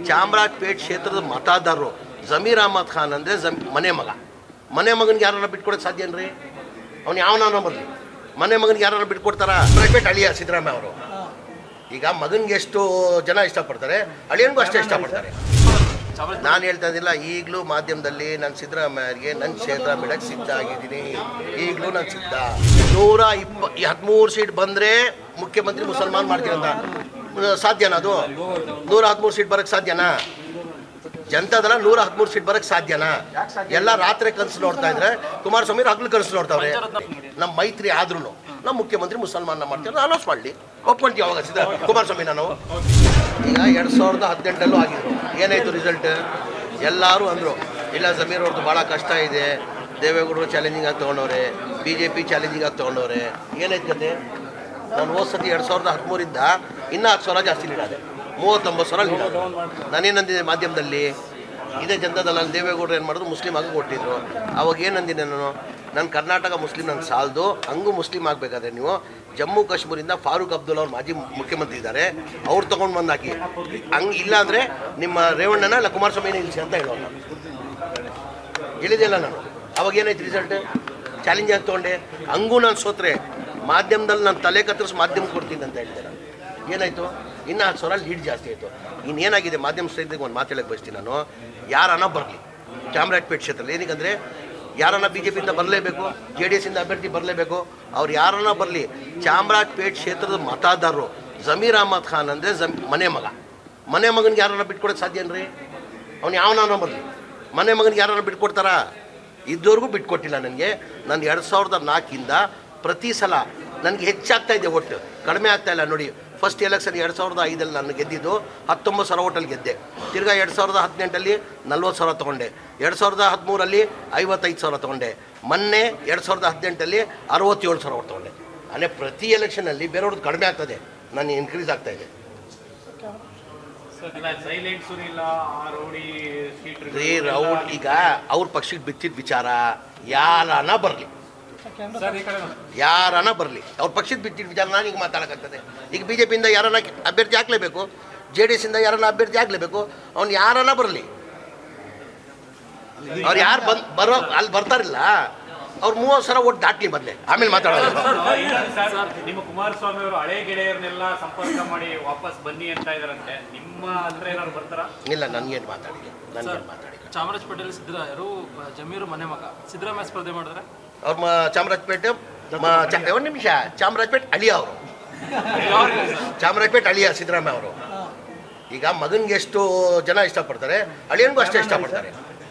ಚಾಮರಾಜಪೇಟೆ ಕ್ಷೇತ್ರದ ಮತದಾರರು ಜಮೀರ್ ಅಹಮದ್ ಖಾನ್ ಅಂದರೆ ಮನೆ ಮಗನಿಗೆ ಯಾರನ್ನ ಬಿಟ್ಕೊಡೋಕ್ಕೆ ಸಾಧ್ಯ ಏನ್ರಿ? ಅವ್ನು ಯಾವನ ಬರಲಿ, ಮನೆ ಮಗನಿಗೆ ಯಾರನ್ನ ಬಿಟ್ಕೊಡ್ತಾರ? ಪ್ರೈವೇಟ್ ಅಳಿಯ ಸಿದ್ದರಾಮಯ್ಯ ಅವರು ಈಗ ಮಗನಿಗೆ ಎಷ್ಟು ಜನ ಇಷ್ಟಪಡ್ತಾರೆ, ಅಳಿಯನಿಗೂ ಅಷ್ಟೇ ಇಷ್ಟಪಡ್ತಾರೆ. ನಾನು ಹೇಳ್ತಾ ಇದ್ದಿಲ್ಲ, ಈಗಲೂ ಮಾಧ್ಯಮದಲ್ಲಿ ನಾನು ಸಿದ್ದರಾಮಯ್ಯರಿಗೆ ನನ್ನ ಕ್ಷೇತ್ರ ಬಿಡಕ್ಕೆ ಸಿದ್ಧ ಆಗಿದ್ದೀನಿ. ಈಗಲೂ ನಾನು ಸಿದ್ಧ. 113 ಸೀಟ್ ಬಂದರೆ ಮುಖ್ಯಮಂತ್ರಿ ಮುಸಲ್ಮಾನ್ ಮಾಡ್ತೀರಂತ ಸಾಧ್ಯನಾ? ಅದು 113 ಸೀಟ್ ಬರೋಕ್ಕೆ ಸಾಧ್ಯನಾ? ಜನತಾದಳ 113 ಸೀಟ್ ಬರೋಕ್ಕೆ ಸಾಧ್ಯನಾ? ಎಲ್ಲ ರಾತ್ರಿ ಕನಸು ನೋಡ್ತಾ ಇದ್ರೆ, ಕುಮಾರಸ್ವಾಮಿ ಹಗ್ಲು ಕನಸು ನೋಡ್ತಾವ್ರೆ. ನಮ್ಮ ಮೈತ್ರಿ ಆದ್ರೂ ನಮ್ಮ ಮುಖ್ಯಮಂತ್ರಿ ಮುಸಲ್ಮಾನ ಮಾಡ್ತಾರೆ, ಅನೌನ್ಸ್ ಮಾಡಲಿ, ಒಪ್ಕೊಂತೀವಿ. ಅವಾಗ ಕುಮಾರಸ್ವಾಮಿ ನಾವು ಈಗ 2018 ಆಗಿದ್ರು, ಏನಾಯಿತು ರಿಸಲ್ಟ್? ಎಲ್ಲರೂ ಅಂದರು ಇಲ್ಲ ಜಮೀರ್ ಅವ್ರದ್ದು ಭಾಳ ಕಷ್ಟ ಇದೆ, ದೇವೇಗೌಡರು ಚಾಲೆಂಜಿಂಗ್ ಆಗಿ ತೊಗೊಂಡವ್ರೆ, BJP ಚಾಲೆಂಜಿಂಗ್ ಆಗಿ ತೊಗೊಂಡವ್ರೆ. ಏನಾಯ್ತು ಕತೆ? ನಾನು ಹೋದ ಸತಿ 2013 ಇನ್ನೂ 10,000 ಜಾಸ್ತಿ ಲೀಡಾದೆ, 39,000 ಲೀಡಾದೆ. ನಾನೇನಂದಿದ್ದೆ ಮಾಧ್ಯಮದಲ್ಲಿ, ಇದೇ ಜನತಾದಳ ದೇವೇಗೌಡರು ಏನು ಮಾಡಿದ್ರು, ಮುಸ್ಲಿಂ ಆಗಿ ಕೊಟ್ಟಿದ್ರು. ಅವಾಗ ಏನಂದಿದ್ದೆ ನಾನು ಕರ್ನಾಟಕ ಮುಸ್ಲಿಂ ನಂಗೆ ಸಾಲದು, ಹಂಗೂ ಮುಸ್ಲಿಂ ಆಗಬೇಕಾದ್ರೆ ನೀವು ಜಮ್ಮು ಕಾಶ್ಮೀರಿಂದ ಫಾರೂಕ್ ಅಬ್ದುಲ್ಲಾ ಅವ್ರು ಮಾಜಿ ಮುಖ್ಯಮಂತ್ರಿ ಇದ್ದಾರೆ, ಅವ್ರು ತೊಗೊಂಡು ಬಂದು ಹಾಕಿ. ಹಂಗೆ ಇಲ್ಲಾಂದರೆ ನಿಮ್ಮ ರೇವಣ್ಣನ ಇಲ್ಲ ಕುಮಾರಸ್ವಾಮಿನ ಇಳಿಸಿ ಅಂತ ಹೇಳೋಣ ಹೇಳಿದೆಲ್ಲ ನಾನು. ಅವಾಗ ಏನಾಯ್ತು ರಿಸಲ್ಟ್? ಚಾಲೆಂಜ್ ಆಗಿ ತೊಗೊಂಡೆ. ಹಂಗೂ ನಾನು ಸೋತ್ರೆ ಮಾಧ್ಯಮದಲ್ಲಿ ನಾನು ತಲೆ ಕತ್ತರಿಸಿ ಮಾಧ್ಯಮ ಕೊಡ್ತೀನಿ ಅಂತ ಹೇಳಿದೆ ನಾನು. ಏನಾಯಿತು? ಇನ್ನೂ 10,000 ಲೀಡ್ ಜಾಸ್ತಿ ಆಯಿತು. ಇನ್ನೇನಾಗಿದೆ ಮಾಧ್ಯಮ ಸ್ನೇಹಿತರಿಗೆ ಒಂದು ಮಾತು ಹೇಳಕ್ಕೆ ಬಯಸ್ತೀನಿ ನಾನು, ಯಾರನ್ನ ಬರಲಿ ಚಾಮರಾಜಪೇಟೆ ಕ್ಷೇತ್ರದಲ್ಲಿ. ಏನಕ್ಕಂದರೆ ಯಾರನ್ನ BJPಯಿಂದ ಬರಲೇಬೇಕು, JDS ಇಂದ ಅಭ್ಯರ್ಥಿ ಬರಲೇಬೇಕು. ಅವ್ರು ಯಾರನ್ನ ಬರಲಿ, ಚಾಮರಾಜಪೇಟೆ ಕ್ಷೇತ್ರದ ಮತದಾರರು ಜಮೀರ್ ಅಹಮದ್ ಖಾನ್ ಅಂದರೆ ಮನೆ ಮಗನಿಗೆ ಯಾರನ್ನ ಬಿಟ್ಕೊಡೋಕ್ಕೆ ಸಾಧ್ಯ ಏನ್ರಿ? ಅವ್ನು ಯಾವನ ಬರಲಿ, ಮನೆ ಮಗನಿಗೆ ಯಾರನ್ನ ಬಿಟ್ಕೊಡ್ತಾರ? ಇದ್ದವ್ರಿಗೂ ಬಿಟ್ಕೊಟ್ಟಿಲ್ಲ ನನಗೆ. ನಾನು 2004 ಪ್ರತಿ ಸಲ ನನಗೆ ಹೆಚ್ಚಾಗ್ತಾ ಇದೆ, ಒಟ್ಟು ಕಡಿಮೆ ಆಗ್ತಾಯಿಲ್ಲ. ನೋಡಿ, ಫಸ್ಟ್ ಎಲೆಕ್ಷನ್ 2005 ನಾನು ಗೆದ್ದಿದ್ದು 19,000 ಓಟಲ್ಲಿ ಗೆದ್ದೆ. ತಿರ್ಗಾ 2018 40,000 ತೊಗೊಂಡೆ, 2013 55,000 ತೊಗೊಂಡೆ, ಮೊನ್ನೆ 2018 67,000 ಓಟ್ ತೊಗೊಂಡೆ. ಅಂದರೆ ಪ್ರತಿ ಎಲೆಕ್ಷನಲ್ಲಿ ಬೇರೆಯವ್ರದ್ದು ಕಡಿಮೆ ಆಗ್ತದೆ, ನಾನು ಇನ್ಕ್ರೀಸ್ ಆಗ್ತಾಯಿದೆ. ರೌಡ್ ಈಗ ಅವ್ರ ಪಕ್ಷಕ್ಕೆ ಬಿತ್ತಿದ ವಿಚಾರ ಯಾರನ್ನ ಬರಲಿ, ಅವ್ರ ಪಕ್ಷದ ಬಿಟ್ಟಿದ್ದ ವಿಚಾರ ನಾನು ಈಗ ಮಾತಾಡೋಕ್ಕಾಗ್ತದೆ. ಈಗ BJPಯಿಂದ ಯಾರನ್ನ ಅಭ್ಯರ್ಥಿ ಹಾಕ್ಲೇಬೇಕು, JDS ಇಂದ ಯಾರನ್ನ ಅಭ್ಯರ್ಥಿ ಹಾಕ್ಲೇಬೇಕು. ಅವ್ನು ಯಾರನ್ನ ಬರಲಿ, ಅವ್ರು ಯಾರು ಬರೋ ಅಲ್ಲಿ ಬರ್ತಾರಿಲ್ಲ, ಅವ್ರು 30,000 ಓಟ್ ದಾಟ್ಲಿ ಮೊದಲೇ, ಆಮೇಲೆ ಮಾತಾಡೋದು. ನಿಮ್ಮ ಕುಮಾರಸ್ವಾಮಿ ಅವರು ಹಳೆ ಗೆಳೆಯರನ್ನೆಲ್ಲ ಸಂಪರ್ಕ ಮಾಡಿ ವಾಪಸ್ ಬನ್ನಿ ಅಂತ ಇದಾರಂತೆ, ನಿಮ್ಮ ಹತ್ರ ಏನಾದ್ರು ಬರ್ತಾರ? ಇಲ್ಲ, ನನಗೇನು ಮಾತಾಡಿಲ್ಲ. ಚಾಮರಾಜಪೇಟೆಯಲ್ಲಿ ಸಿದ್ದರಾಮಯ್ಯರು ಜಮೀರು ಮನೆ ಮಗ ಸಿದ್ದರಾಮಯ್ಯ ಸ್ಪರ್ಧೆ ಮಾಡಿದ್ರೆ ಅವ್ರ ಚಾಮರಾಜಪೇಟೆ ಒಂದು ನಿಮಿಷ, ಚಾಮರಾಜಪೇಟೆ ಅಳಿಯ ಅವರು, ಚಾಮರಾಜಪೇಟೆ ಅಳಿಯ ಸಿದ್ದರಾಮಯ್ಯ ಅವರು. ಈಗ ಮಗನಿಗೆ ಎಷ್ಟು ಜನ ಇಷ್ಟಪಡ್ತಾರೆ, ಅಳಿಯನಿಗೂ ಅಷ್ಟೇ ಇಷ್ಟಪಡ್ತಾರೆ.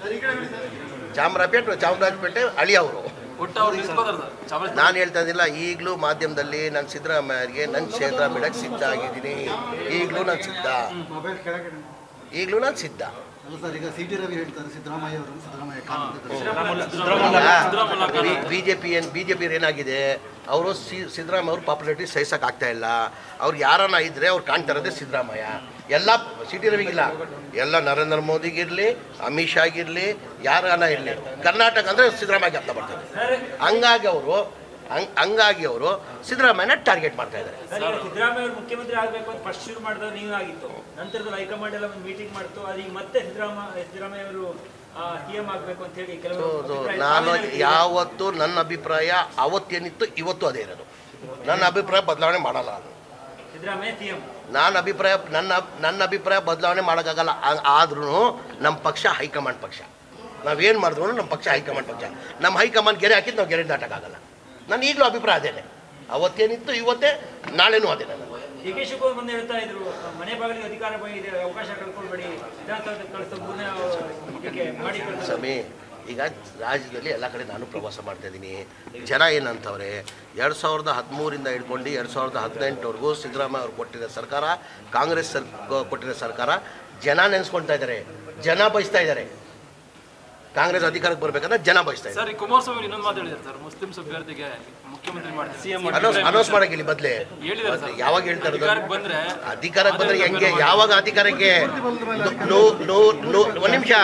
ಚಾಮರಾಜಪೇಟೆ ಅಳಿಯ ಅವರು. ನಾನು ಹೇಳ್ತಾ ಇದ್ದಿಲ್ಲ, ಈಗಲೂ ಮಾಧ್ಯಮದಲ್ಲಿ ನಾನು ಸಿದ್ದರಾಮಯ್ಯರಿಗೆ ನನ್ನ ಕ್ಷೇತ್ರ ಬಿಡಕ್ಕೆ ಸಿದ್ಧ ಆಗಿದ್ದೀನಿ. ಈಗಲೂ ನಾನು ಸಿದ್ಧ. ಬಿಜೆಪಿ ಏನಾಗಿದೆ, ಅವರು ಸಿದ್ದರಾಮಯ್ಯ ಅವ್ರ ಪಾಪ್ಯುಲಾರಿಟಿ ಸಹಿಸಕ್ಕೆ ಆಗ್ತಾ ಇಲ್ಲ. ಅವ್ರು ಯಾರನ್ನ ಇದ್ರೆ ಅವ್ರು ಕಾಣ್ತಾ ಇರೋದೇ ಸಿದ್ದರಾಮಯ್ಯ. ಎಲ್ಲ CT ರವಿಗಿಲ್ಲ, ಎಲ್ಲ ನರೇಂದ್ರ ಮೋದಿಗಿರಲಿ, ಅಮಿತ್ ಶಾಗಿರಲಿ, ಯಾರನ್ನ ಇರಲಿ, ಕರ್ನಾಟಕ ಅಂದರೆ ಸಿದ್ದರಾಮಯ್ಯಗೆ ಅರ್ಥ ಬರ್ತದೆ. ಹಂಗಾಗಿ ಅವರು ಸಿದ್ದರಾಮಯ್ಯನ ಟಾರ್ಗೆಟ್ ಮಾಡ್ತಾ ಇದ್ದಾರೆ. ಸಿದ್ದರಾಮಯ್ಯ ಅವರು ಮುಖ್ಯಮಂತ್ರಿ ಆಗಬೇಕು ಅಂತ ಫಸ್ಟ್ ಶುರು ಮಾಡಿದ ನೀವು ಆಗಿತ್ತು, ನಂತರದಲ್ಲಿ ಹೈಕಮಾಂಡ್ ಎಲ್ಲ ಒಂದು ಮೀಟಿಂಗ್ ಮಾಡ್ತು, ಅದೀಗ ಮತ್ತೆ ಸಿದ್ದರಾಮಯ್ಯ ಅವರು CM ಆಗಬೇಕು ಅಂತ ಹೇಳಿ ಕೆಲವರು. ನಾನು ಯಾವತ್ತು ನನ್ನ ಅಭಿಪ್ರಾಯ ಅವತ್ತೇನಿತ್ತು ಇವತ್ತು ಅದೇ ಇರೋದು. ನನ್ನ ಅಭಿಪ್ರಾಯ ಬದಲಾವಣೆ ಮಾಡಲ್ಲ. ಸಿದ್ದರಾಮಯ್ಯ CM ನನ್ನ ಅಭಿಪ್ರಾಯ ಬದಲಾವಣೆ ಮಾಡೋಕ್ಕಾಗಲ್ಲ. ಆದ್ರೂ ನಮ್ಮ ಪಕ್ಷ ಹೈಕಮಾಂಡ್ ಪಕ್ಷ, ನಾವೇನು ಮಾಡಿದ್ರು ನಮ್ಮ ಪಕ್ಷ ಹೈಕಮಾಂಡ್ ಪಕ್ಷ. ನಮ್ಮ ಹೈಕಮಾಂಡ್ ಗೆರೆ ಹಾಕಿದ್ದು ನಾವು ಗೆರೆ ದಾಟಕ್ಕಾಗಲ್ಲ. ನಾನು ಈಗಲೂ ಅಭಿಪ್ರಾಯ ಅದೇನೆ, ಅವತ್ತೇನಿತ್ತು ಇವತ್ತೇ, ನಾಳೆನೂ ಅದೇ. ನಾನು DK ಶಿವಕುಮಾರ್ ಬಂದು ಹೇಳ್ತಾ ಇದ್ರು, ಮನೆ ಬಾಗಿಲಿಗೆ ಅಧಿಕಾರ ಬಂದಿದೆ, ಅವಕಾಶ ಕಳ್ಕೊಳ್ಬೇಡಿ, ವಿಧಾನಸೌಧಕ್ಕೆ ಕಳಿಸೋ ಮಾಡಿ. ಸಮಯ ಈಗ ರಾಜ್ಯದಲ್ಲಿ ಎಲ್ಲ ಕಡೆ ನಾನು ಪ್ರವಾಸ ಮಾಡ್ತಾಯಿದ್ದೀನಿ. ಜನ ಏನಂತವ್ರೆ, 2013 ಹಿಡ್ಕೊಂಡು 2018ವರೆಗೂ ಸಿದ್ದರಾಮಯ್ಯ ಅವ್ರು ಕೊಟ್ಟಿರೋ ಸರ್ಕಾರ, ಕಾಂಗ್ರೆಸ್ ಕೊಟ್ಟಿರೋ ಸರ್ಕಾರ ಜನ ನೆನೆಸ್ಕೊಳ್ತಾ ಇದ್ದಾರೆ, ಜನ ಬಯಸ್ತಾ ಇದ್ದಾರೆ. ಕಾಂಗ್ರೆಸ್ ಅಧಿಕಾರಕ್ಕೆ ಬರಬೇಕಂದ್ರೆ ಜನ ಬಯಸ್ತಾ ಇದ್ದಾರೆ. ಸರ್, ಕುಮಾರಸ್ವಾಮಿ ಇನ್ನೊಂದು ಮಾತು ಹೇಳಿದ್ದಾರೆ ಸರ್, ಮುಸ್ಲಿಂ ಅಭ್ಯರ್ಥಿಗೆ ಮುಖ್ಯಮಂತ್ರಿ ಮಾಡ್ತಾರೆ, ಅನೌನ್ಸ್ ಮಾಡಕ್ಕಿಲ್ಲ ಬದಲೇ. ಯಾವಾಗ ಹೇಳ್ತಾರೆ ಅಧಿಕಾರಕ್ಕೆ ಬಂದ್ರೆ ಹೆಂಗೆ? ಯಾವಾಗ ಅಧಿಕಾರಕ್ಕೆ? ಒಂದು ನಿಮಿಷ,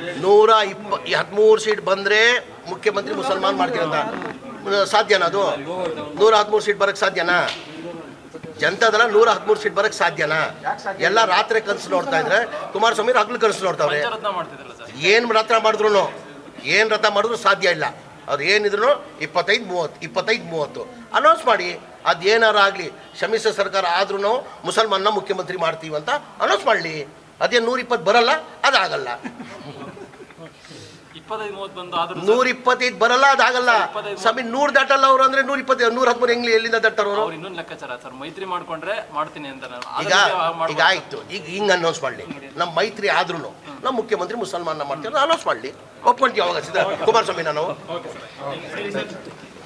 113 ಸೀಟ್ ಬಂದರೆ ಮುಖ್ಯಮಂತ್ರಿ ಮುಸಲ್ಮಾನ್ ಮಾಡ್ತೀರಂತ ಸಾಧ್ಯನಾ? ಅದು 113 ಸೀಟ್ ಬರೋಕ್ಕೆ ಸಾಧ್ಯನಾ? ಜನತಾದಳ 113 ಸೀಟ್ ಬರಕ್ಕೆ ಸಾಧ್ಯನಾ? ಎಲ್ಲ ರಾತ್ರಿ ಕನಸು ನೋಡ್ತಾ ಇದ್ರೆ, ಕುಮಾರಸ್ವಾಮಿ ಹಗ್ಲು ಕನಸು ನೋಡ್ತಾವ್ರೆ. ಪಂಚರತ್ನ ಮಾಡ್ತಿದ್ರಲ್ಲ ಸರ್, ಏನು ರಥ ಮಾಡಿದ್ರು ಸಾಧ್ಯ ಇಲ್ಲ. ಅವ್ರು ಏನಿದ್ರು 25-30 ಅನೌನ್ಸ್ ಮಾಡಿ. ಅದೇನಾರು ಆಗಲಿ, ಸಮ್ಮಿಶ್ರ ಸರ್ಕಾರ ಆದ್ರೂ ಮುಸಲ್ಮಾನ ಮುಖ್ಯಮಂತ್ರಿ ಮಾಡ್ತೀವಿ ಅಂತ ಅನೌನ್ಸ್ ಮಾಡಲಿ. ಅದೇ 120 ಬರಲ್ಲ, ಅದಾಗಲ್ಲ. 25-30 ಬಂದು ಆದ್ರೂ 125 ಬರಲ್ಲ, ಅದಾಗಲ್ಲ. ಸ್ವಾಮಿ 100 ದಾಟಲ್ಲ ಅವರು ಅಂದ್ರೆ 120 113 ಎಲ್ಲಿಂದ ದಾಟಾರ ಅವರು? ಇನ್ನೊಂದು ಲೆಕ್ಕಾಚಾರ ಸರ್, ಮೈತ್ರಿ ಮಾಡ್ಕೊಂಡ್ರೆ ಮಾಡ್ತೀನಿ ಅಂತ ನಾನು. ಈಗ ಆಯ್ತು, ಈಗ ಹಿಂಗೆ ಅನೌನ್ಸ್ ಮಾಡಲಿ, ನಮ್ಮ ಮೈತ್ರಿ ಆದ್ರೂ ನಮ್ಮ ಮುಖ್ಯಮಂತ್ರಿ ಮುಸಲ್ಮಾನ ಮಾಡ್ತೀವಿ ಅನೌನ್ಸ್ ಮಾಡಲಿ. ಒಪ್ಕೊಂತೀವಿ ಅವಾಗ ಕುಮಾರಸ್ವಾಮಿ ನಾವು.